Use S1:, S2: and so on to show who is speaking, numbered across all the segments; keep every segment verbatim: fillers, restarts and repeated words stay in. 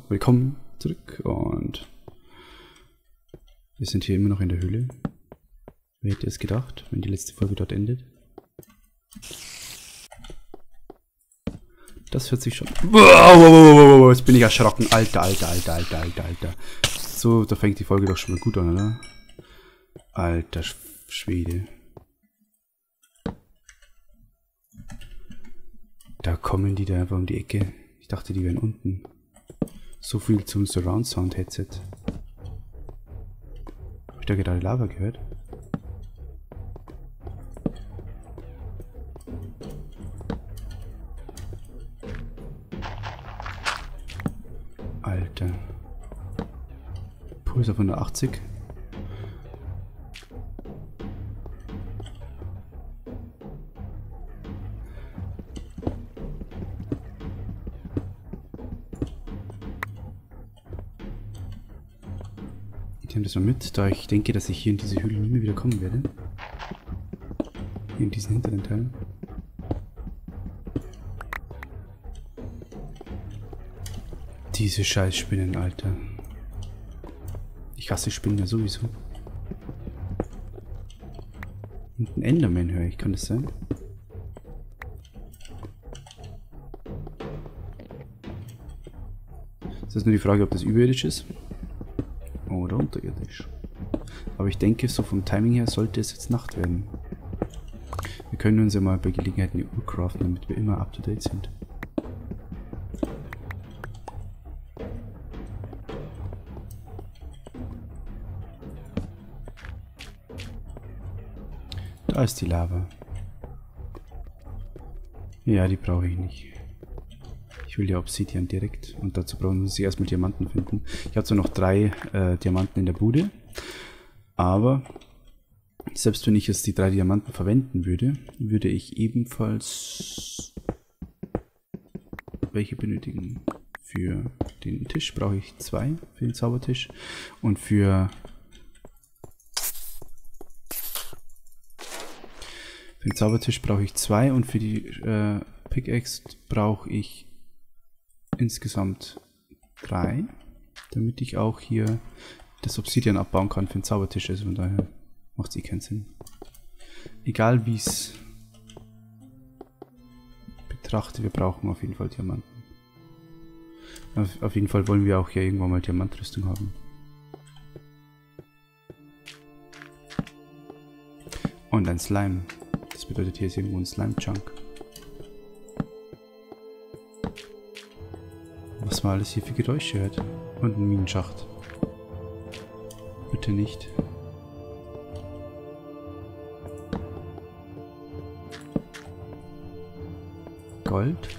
S1: willkommen zurück und wir sind hier immer noch in der Höhle. Wer hätte es gedacht, wenn die letzte Folge dort endet? Das hört sich schon... Wow, wow, wow, wow, wow, jetzt bin ich erschrocken. Alter, alter, alter, alter, alter, alter. So, da fängt die Folge doch schon mal gut an, oder? Alter Schwede. Da kommen die da einfach um die Ecke. Ich dachte, die wären unten. So viel zum Surround Sound Headset. Hab ich da gerade Lava gehört? Alter. Puls auf hundertachtzig. Ich nehme das mal mit, da ich denke, dass ich hier in diese Höhle nie mehr wieder kommen werde. Hier in diesen hinteren Teil. Diese scheiß Spinnen, Alter. Ich hasse Spinnen ja sowieso. Und ein Enderman höre ich, kann das sein? Das ist nur die Frage, ob das überirdisch ist. Oder unterirdisch. Aber ich denke, so vom Timing her sollte es jetzt Nacht werden. Wir können uns ja mal bei Gelegenheit eine Uhr craften, damit wir immer up to date sind. Da ist die Lava. Ja, die brauche ich nicht. Ich will ja Obsidian direkt und dazu brauchen wir erstmal Diamanten finden. Ich habe zwar noch drei äh, Diamanten in der Bude, aber selbst wenn ich jetzt die drei Diamanten verwenden würde, würde ich ebenfalls welche benötigen. Für den Tisch brauche ich zwei, für den Zaubertisch, und für Für den Zaubertisch brauche ich zwei und für die äh, Pickaxe brauche ich insgesamt drei, damit ich auch hier das Obsidian abbauen kann für den Zaubertisch. Also von daher macht es eh keinen Sinn. Egal wie ich es betrachte, wir brauchen auf jeden Fall Diamanten. Auf, auf jeden Fall wollen wir auch hier irgendwann mal Diamantrüstung haben. Und ein Slime. Das bedeutet, hier ist irgendwo ein Slime-Chunk. Was man alles hier für Geräusche hört. Und ein Minenschacht. Bitte nicht. Gold.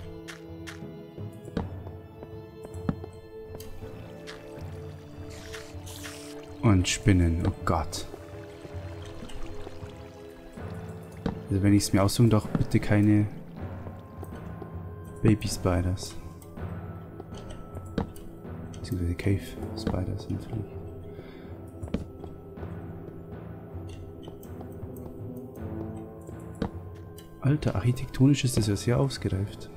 S1: Und Spinnen. Oh Gott. Also wenn ich es mir aussuchen darf, bitte keine Baby Spiders. Beziehungsweise Cave Spiders natürlich. Alter, architektonisch ist das ja sehr ausgereift.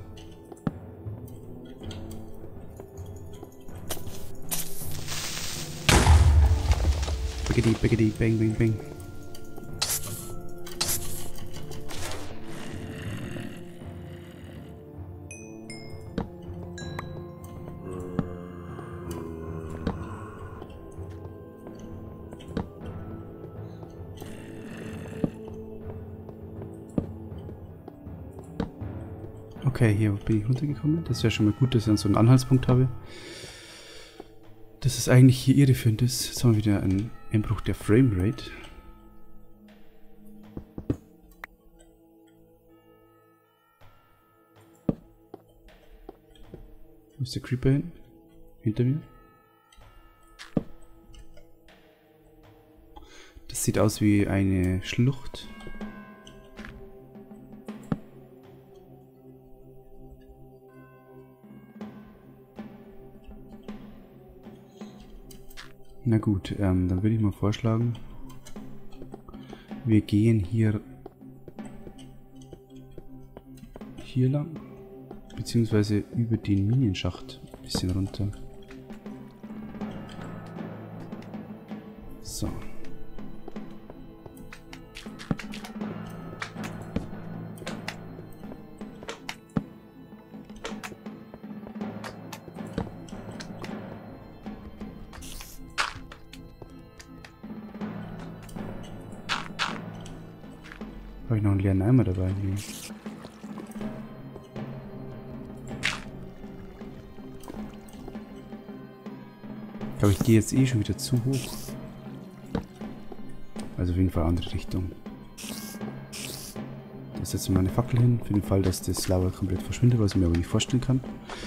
S1: Biggity, biggity, bang, bang, bang. Okay, hier bin ich runtergekommen. Das wäre schon mal gut, dass ich dann so einen Anhaltspunkt habe. Dass es eigentlich hier irreführend ist. Jetzt haben wir wieder einen Einbruch der Framerate. Wo ist der Creeper hin? Hinter mir. Das sieht aus wie eine Schlucht. Na gut, ähm, dann würde ich mal vorschlagen, wir gehen hier hier lang, beziehungsweise über den Minenschacht ein bisschen runter. So. Habe ich noch einen leeren Eimer dabei? Nee. Ich glaube, ich gehe jetzt eh schon wieder zu hoch. Also auf jeden Fall andere Richtung. Da setze ich meine Fackel hin, für den Fall, dass das Lava komplett verschwindet, was ich mir aber nicht vorstellen kann.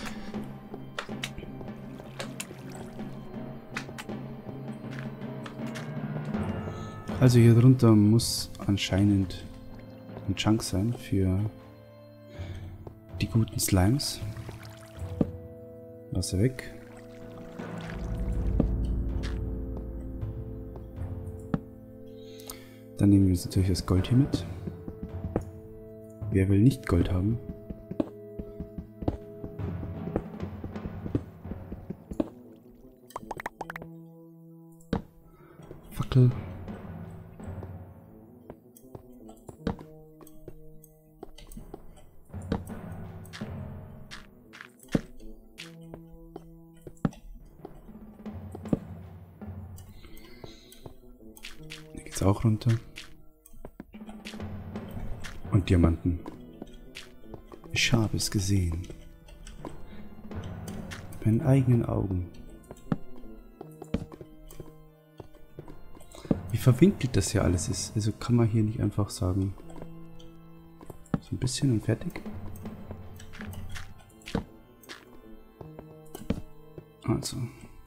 S1: Also hier drunter muss anscheinend ein Chunk sein für die guten Slimes. Wasser weg. Dann nehmen wir uns natürlich das Gold hier mit. Wer will nicht Gold haben? Fackel. Hier geht's auch runter. Und Diamanten. Ich habe es gesehen. Mit meinen eigenen Augen. Wie verwinkelt das hier alles ist. Also kann man hier nicht einfach sagen. So ein bisschen und fertig. Also.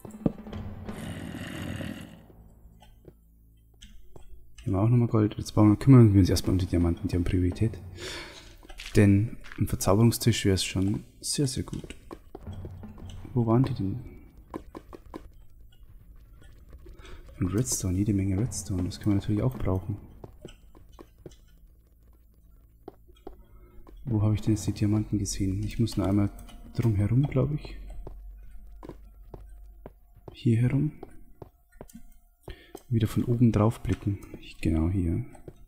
S1: Hier haben wir auch nochmal Gold. Jetzt bauen wir, kümmern wir uns erstmal um die Diamanten, die haben Priorität. Denn im Verzauberungstisch wäre es schon sehr, sehr gut. Wo waren die denn? Und Redstone, jede Menge Redstone, das können wir natürlich auch brauchen. Wo habe ich denn jetzt die Diamanten gesehen? Ich muss nur einmal drum herum, glaube ich. Hier herum. Wieder von oben drauf blicken. Ich, genau hier.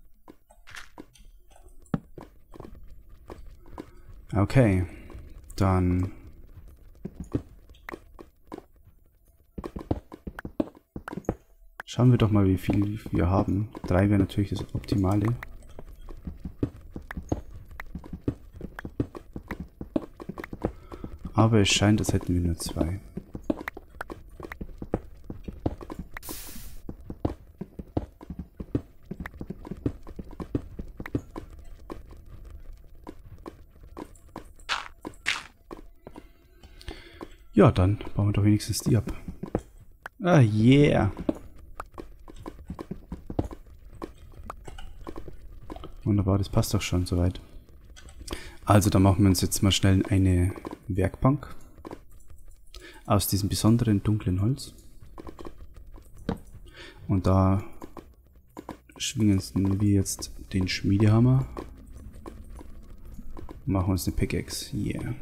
S1: Okay. Dann... Schauen wir doch mal, wie viel wir haben. Drei wäre natürlich das Optimale. Aber es scheint, als hätten wir nur zwei. Ja, dann bauen wir doch wenigstens die ab. Ah, yeah. Wunderbar, das passt doch schon soweit. Also, dann machen wir uns jetzt mal schnell eine Werkbank aus diesem besonderen dunklen Holz. Und da schwingen wir jetzt den Schmiedehammer. Machen uns eine Pickaxe. Yeah.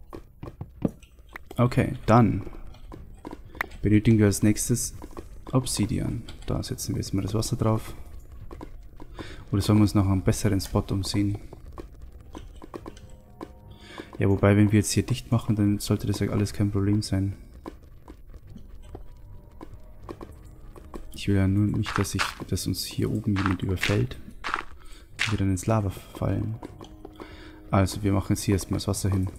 S1: Okay, dann benötigen wir als nächstes Obsidian. Da setzen wir jetzt mal das Wasser drauf. Oder sollen wir uns noch einen besseren Spot umsehen? Ja, wobei, wenn wir jetzt hier dicht machen, dann sollte das ja alles kein Problem sein. Ich will ja nur nicht, dass, ich, dass uns hier oben jemand überfällt und wir dann ins Lava fallen. Also, wir machen jetzt hier erstmal das Wasser hin.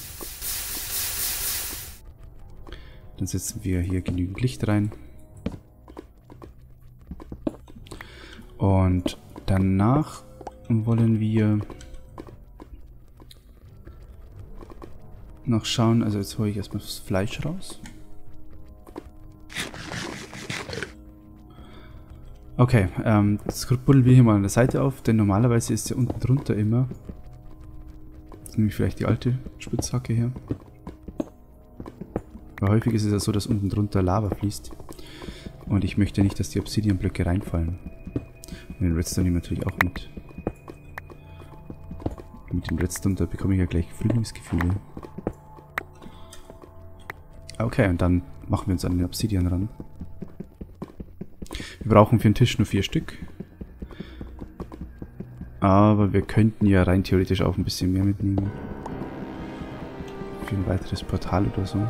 S1: Dann setzen wir hier genügend Licht rein. Und danach wollen wir noch schauen, also jetzt hole ich erstmal das Fleisch raus. Okay, ähm, das buddeln wir hier mal an der Seite auf, denn normalerweise ist ja unten drunter immer, jetzt nehme ich vielleicht die alte Spitzhacke her. Aber häufig ist es ja so, dass unten drunter Lava fließt. Und ich möchte nicht, dass die Obsidianblöcke reinfallen. Und den Redstone nehme ich natürlich auch mit. Mit dem Redstone, da bekomme ich ja gleich Frühlingsgefühle. Okay, und dann machen wir uns an den Obsidian ran. Wir brauchen für den Tisch nur vier Stück. Aber wir könnten ja rein theoretisch auch ein bisschen mehr mitnehmen. Für ein weiteres Portal oder so.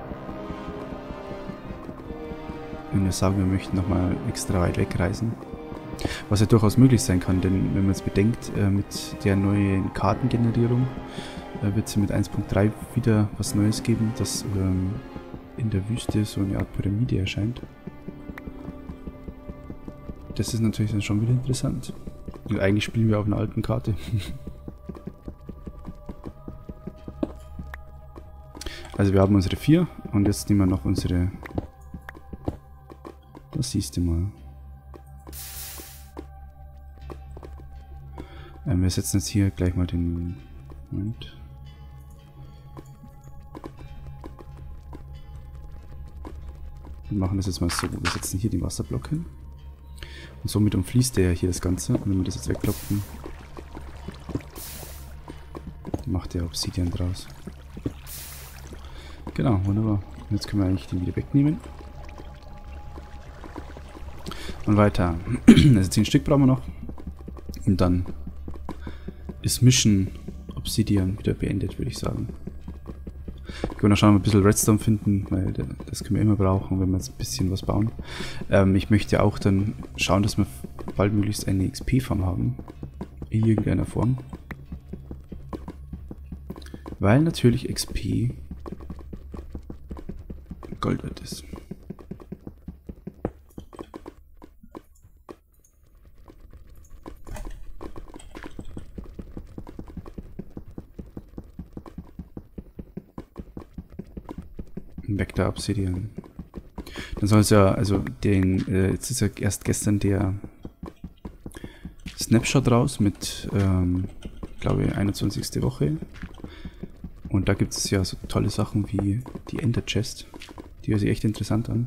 S1: Wenn wir sagen, wir möchten nochmal extra weit wegreisen. Was ja durchaus möglich sein kann, denn wenn man es bedenkt, äh, mit der neuen Kartengenerierung äh, wird es mit eins Punkt drei wieder was Neues geben, das ähm, in der Wüste so eine Art Pyramide erscheint. Das ist natürlich dann schon wieder interessant. Und eigentlich spielen wir auf einer alten Karte. Also wir haben unsere vier und jetzt nehmen wir noch unsere... Das siehst du mal. Ähm, wir setzen jetzt hier gleich mal den... Moment. Wir machen das jetzt mal so. Wir setzen hier den Wasserblock hin. Und somit umfließt der ja hier das Ganze. Und wenn wir das jetzt wegklopfen, dann macht der Obsidian draus. Genau, wunderbar. Und jetzt können wir eigentlich den wieder wegnehmen. Und weiter. Also zehn Stück brauchen wir noch. Und dann ist Mission Obsidian wieder beendet, würde ich sagen. Können wir noch schauen, ob wir ein bisschen Redstone finden, weil das können wir immer brauchen, wenn wir jetzt ein bisschen was bauen. Ähm, ich möchte auch dann schauen, dass wir bald möglichst eine X P-Farm haben. In irgendeiner Form. Weil natürlich X P Gold wert ist. Weg der Obsidian. Dann soll es ja, also den, äh, jetzt ist ja erst gestern der Snapshot raus mit, ähm, glaube ich, einundzwanzigste Woche. Und da gibt es ja so tolle Sachen wie die Ender Chest. Die hört sich echt interessant an.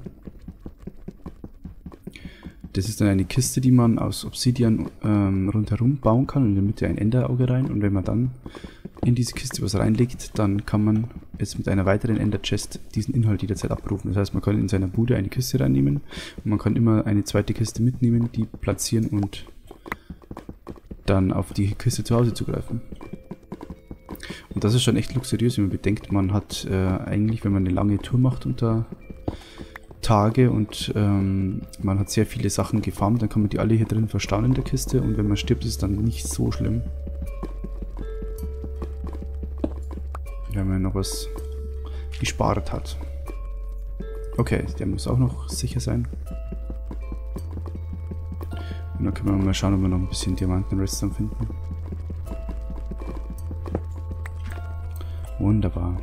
S1: Das ist dann eine Kiste, die man aus Obsidian ähm, rundherum bauen kann und in der Mitte ein Enderauge rein. Und wenn man dann in diese Kiste was reinlegt, dann kann man jetzt mit einer weiteren Ender Chest diesen Inhalt jederzeit abrufen. Das heißt, man kann in seiner Bude eine Kiste reinnehmen und man kann immer eine zweite Kiste mitnehmen, die platzieren und dann auf die Kiste zu Hause zugreifen. Und das ist schon echt luxuriös, wenn man bedenkt, man hat äh, eigentlich, wenn man eine lange Tour macht unter Tage und ähm, man hat sehr viele Sachen gefarmt, dann kann man die alle hier drin verstauen in der Kiste und wenn man stirbt, ist es dann nicht so schlimm. Wenn man noch was gespart hat. Okay, der muss auch noch sicher sein. Und dann können wir mal schauen, ob wir noch ein bisschen Diamanten und Redstone finden. Wunderbar.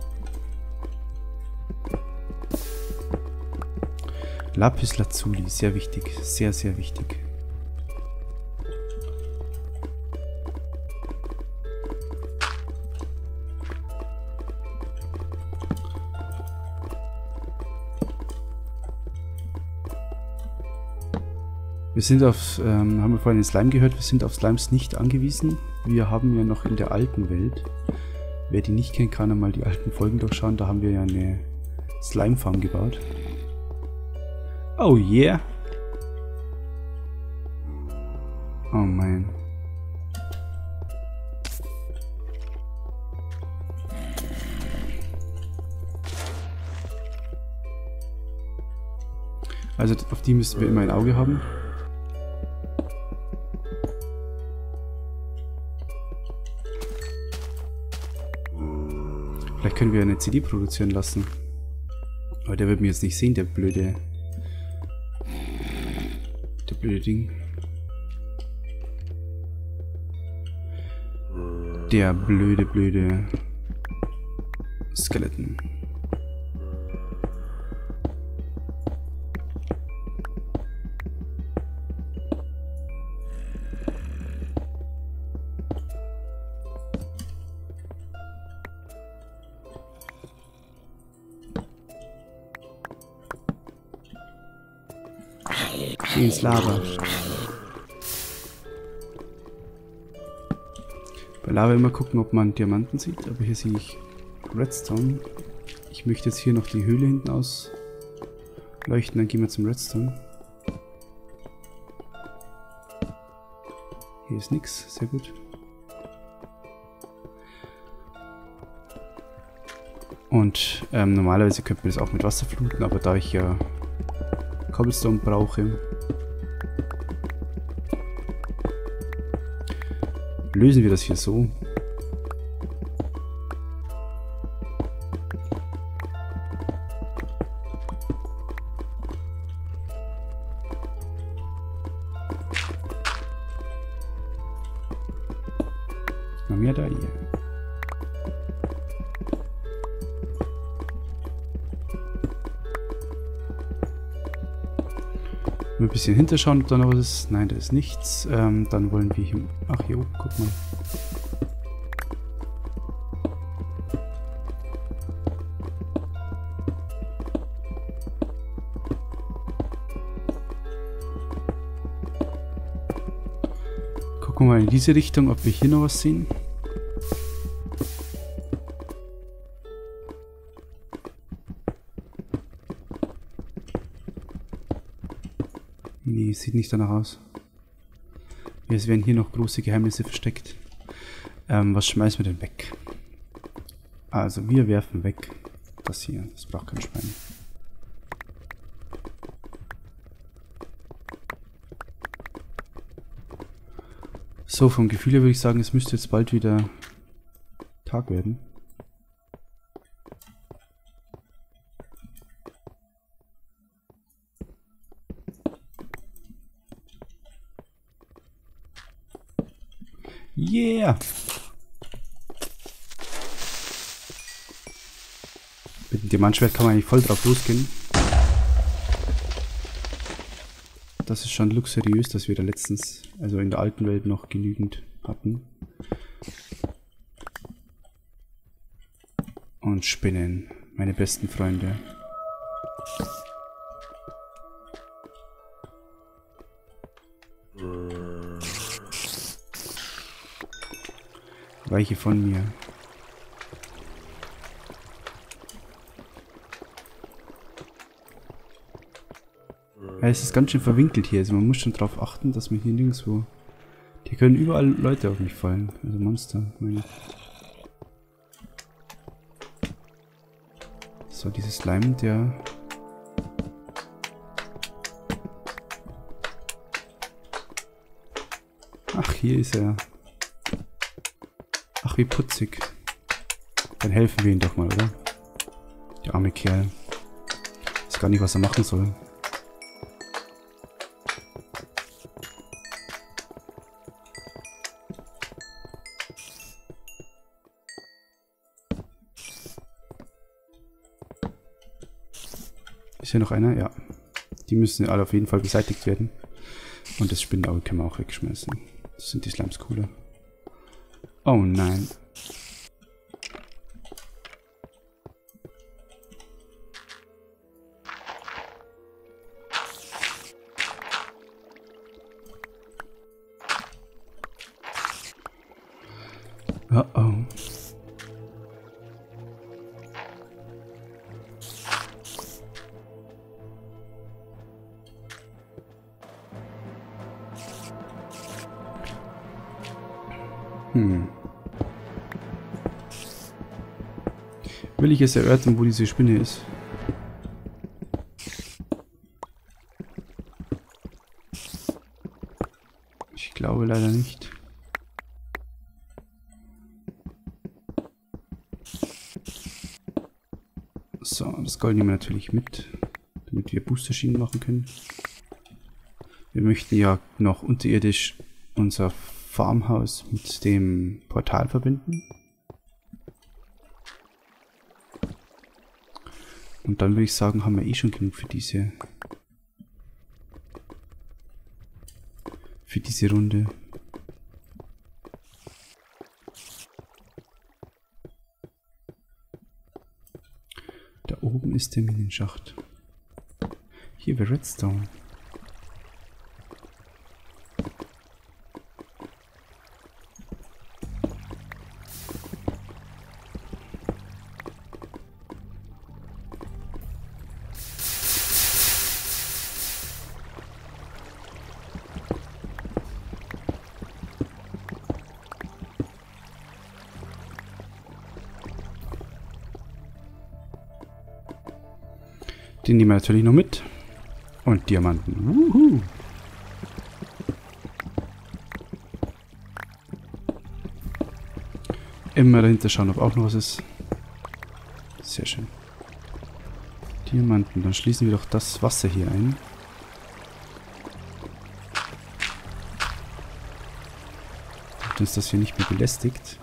S1: Lapis Lazuli, sehr wichtig. Sehr, sehr wichtig. Wir sind auf, ähm, haben wir vorhin den Slime gehört, wir sind auf Slimes nicht angewiesen. Wir haben ja noch in der alten Welt, wer die nicht kennt, kann einmal die alten Folgen durchschauen, da haben wir ja eine Slime-Farm gebaut. Oh yeah! Oh mein. Also auf die müssen wir immer ein Auge haben. Vielleicht können wir eine C D produzieren lassen. Aber der wird mich jetzt nicht sehen, der blöde... Der blöde Ding. Der blöde, blöde... Skeleton. Ins Lava. Bei Lava immer gucken, ob man Diamanten sieht, aber hier sehe ich Redstone. Ich möchte jetzt hier noch die Höhle hinten ausleuchten, dann gehen wir zum Redstone. Hier ist nichts, sehr gut. Und ähm, normalerweise könnte man das auch mit Wasser fluten, aber da ich ja Cobblestone brauche, lösen wir das hier so. Noch mehr da hier. Ein bisschen hinterschauen, ob da noch was ist. Nein, da ist nichts. Ähm, dann wollen wir hier... Ach, hier oben, guck mal. Gucken wir mal in diese Richtung, ob wir hier noch was sehen. Nee, sieht nicht danach aus. Es werden hier noch große Geheimnisse versteckt. Ähm, was schmeißen wir denn weg? Also, wir werfen weg das hier. Das braucht kein Schwein. So, vom Gefühl her würde ich sagen, es müsste jetzt bald wieder Tag werden. Yeah! Mit dem Diamantschwert kann man eigentlich voll drauf losgehen. Das ist schon luxuriös, dass wir da letztens, also in der alten Welt, noch genügend hatten. Und Spinnen, meine besten Freunde. Weiche von mir. Ja, es ist ganz schön verwinkelt hier, also man muss schon darauf achten, dass man hier nirgendwo... Hier können überall Leute auf mich fallen, also Monster, meine ich. So, dieses Slime, der... Ach, hier ist er. Ach, wie putzig. Dann helfen wir ihm doch mal, oder? Der arme Kerl. Weiß gar nicht, was er machen soll. Ist hier noch einer? Ja. Die müssen alle auf jeden Fall beseitigt werden. Und das Spinnenauge können wir auch wegschmeißen. Das sind die Slimes cooler. Oh nein. Oh oh. Hm. Will ich es erörtern, wo diese Spinne ist? Ich glaube leider nicht. So, das Gold nehmen wir natürlich mit, damit wir Boosterschienen machen können. Wir möchten ja noch unterirdisch unser Farmhaus mit dem Portal verbinden. Und dann würde ich sagen, haben wir eh schon genug für diese für diese Runde. Da oben ist der Minenschacht. Hier wäre Redstone. Den nehmen wir natürlich noch mit. Und Diamanten. Wuhu. Immer dahinter schauen, ob auch noch was ist. Sehr schön. Diamanten. Dann schließen wir doch das Wasser hier ein. Damit uns das hier nicht mehr belästigt.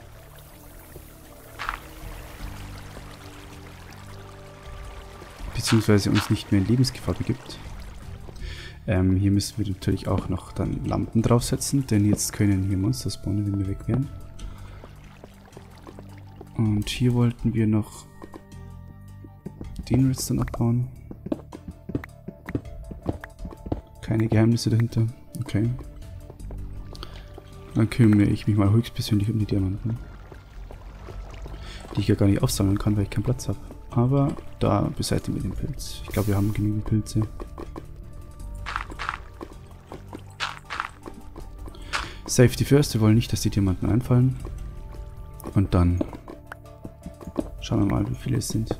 S1: Beziehungsweise uns nicht mehr in Lebensgefahr begibt. Ähm, hier müssen wir natürlich auch noch dann Lampen draufsetzen, denn jetzt können hier Monster spawnen, wenn wir weg wären. Und hier wollten wir noch den Redstone abbauen. Keine Geheimnisse dahinter. Okay. Dann kümmere ich mich mal höchstpersönlich um die Diamanten. Die ich ja gar nicht aufsammeln kann, weil ich keinen Platz habe. Aber da beseitigen wir den Pilz. Ich glaube, wir haben genügend Pilze. Safety first. Wir wollen nicht, dass die Diamanten einfallen. Und dann schauen wir mal, wie viele es sind.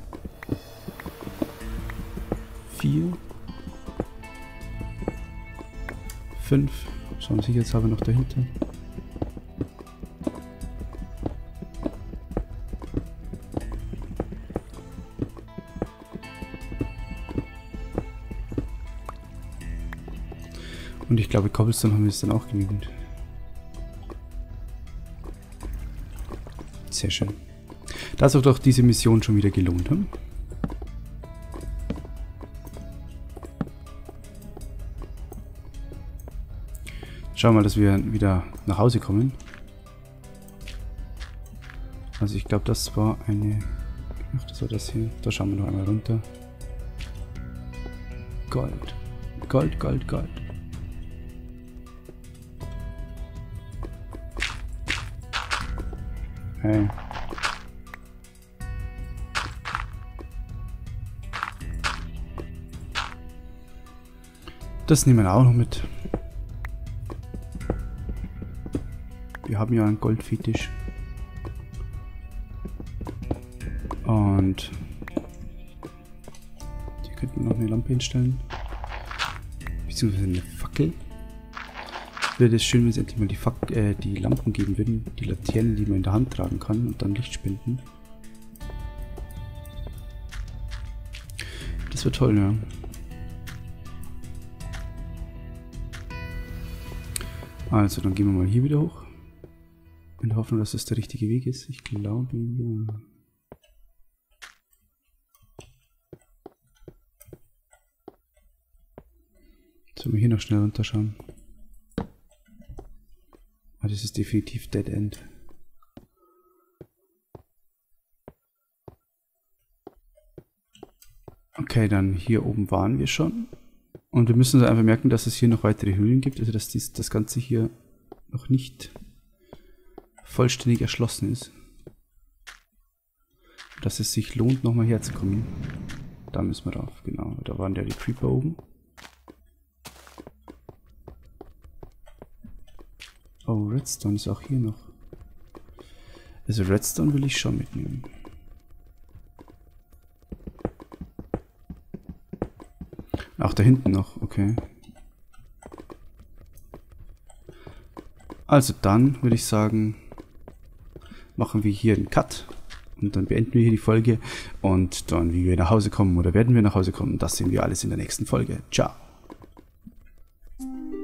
S1: Vier. Fünf. Schauen wir sicherheitshalber noch dahinter. Und ich glaube, Cobblestone haben wir es dann auch genügend. Sehr schön. Da ist auch doch diese Mission schon wieder gelohnt. Hm? Schauen wir mal, dass wir wieder nach Hause kommen. Also ich glaube, das war eine... Ach, das war das hier. Da schauen wir noch einmal runter. Gold. Gold, Gold, Gold. Hey. Das nehmen wir auch noch mit. Wir haben ja einen Goldfetisch. Und hier könnten wir noch eine Lampe hinstellen. Beziehungsweise eine Fackel. Wäre es schön, wenn es endlich mal die, Fack äh, die Lampen geben würden, die Laternen, die man in der Hand tragen kann und dann Licht spenden. Das wäre toll, ja. Also, dann gehen wir mal hier wieder hoch. In der Hoffnung, dass das der richtige Weg ist. Ich glaube, ja. Sollen wir hier noch schnell runterschauen? Ah, das ist definitiv Dead End. Okay, dann hier oben waren wir schon. Und wir müssen uns einfach merken, dass es hier noch weitere Höhlen gibt. Also dass dies, das Ganze hier noch nicht vollständig erschlossen ist. Dass es sich lohnt, nochmal herzukommen. Da müssen wir drauf, genau. Da waren ja die Creeper oben. Oh, Redstone ist auch hier noch. Also Redstone will ich schon mitnehmen. Auch da hinten noch, okay. Also dann würde ich sagen, machen wir hier einen Cut. Und dann beenden wir hier die Folge. Und dann, wie wir nach Hause kommen oder werden wir nach Hause kommen, das sehen wir alles in der nächsten Folge. Ciao.